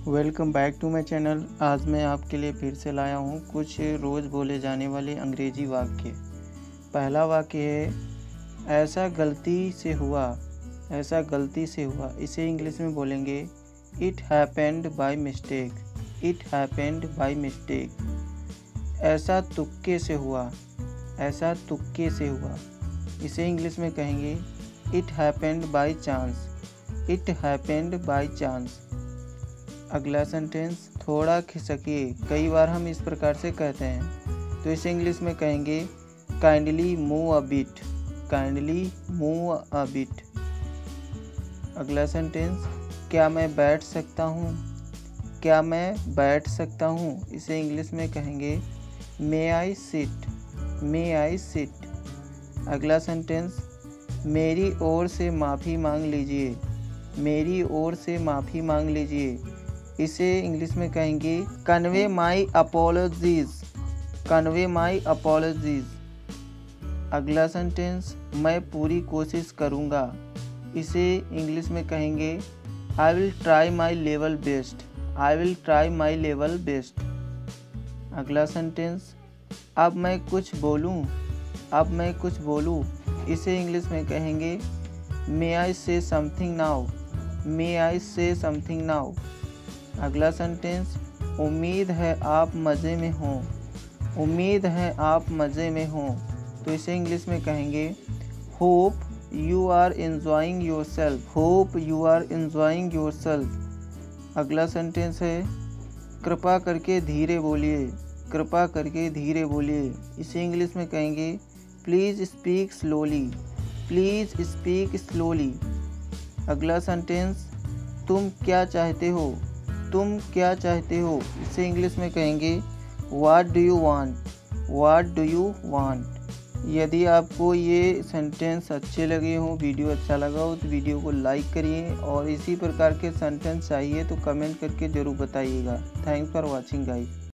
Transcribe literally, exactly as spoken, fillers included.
Welcome back to my channel. आज मैं आपके लिए फिर से लाया हूँ कुछ रोज़ बोले जाने वाले अंग्रेजी वाक्य। पहला वाक्य है ऐसा गलती से हुआ। ऐसा गलती से हुआ, इसे इंग्लिश में बोलेंगे it happened by mistake. It happened by mistake. ऐसा तुक्के से हुआ। ऐसा तुक्के से हुआ, इसे इंग्लिश में कहेंगे it happened by chance. It happened by chance. अगला सेंटेंस थोड़ा खिसकिए। कई बार हम इस प्रकार से कहते हैं, तो इसे इंग्लिश में कहेंगे kindly move a bit. Kindly move a bit. अगला सेंटेंस क्या मैं बैठ सकता हूँ। क्या मैं बैठ सकता हूँ, इसे इंग्लिश में कहेंगे may I sit. May I sit. अगला सेंटेंस मेरी ओर से माफ़ी मांग लीजिए। मेरी ओर से माफ़ी मांग लीजिए, इसे इंग्लिश में कहेंगे convey my apologies. Convey my apologies. अगला सेंटेंस मैं पूरी कोशिश करूँगा, इसे इंग्लिश में कहेंगे I will try my level best. I will try my level best. अगला सेंटेंस अब मैं कुछ बोलूँ। अब मैं कुछ बोलूँ, इसे इंग्लिश में कहेंगे मे आई से समथिंग नाउ। मे आई से समथिंग नाउ। अगला सेंटेंस उम्मीद है आप मज़े में हों। उम्मीद है आप मज़े में हों, तो इसे इंग्लिश में कहेंगे hope you are enjoying yourself. Hope you are enjoying yourself. अगला सेंटेंस है कृपा करके धीरे बोलिए। कृपा करके धीरे बोलिए, इसे इंग्लिश में कहेंगे please speak slowly. Please speak slowly. अगला सेंटेंस तुम क्या चाहते हो। तुम क्या चाहते हो, इसे इंग्लिश में कहेंगे what do you want. What do you want. यदि आपको ये सेंटेंस अच्छे लगे हों, वीडियो अच्छा लगा हो, तो वीडियो को लाइक करिए और इसी प्रकार के सेंटेंस चाहिए तो कमेंट करके ज़रूर बताइएगा। Thanks for watching guys.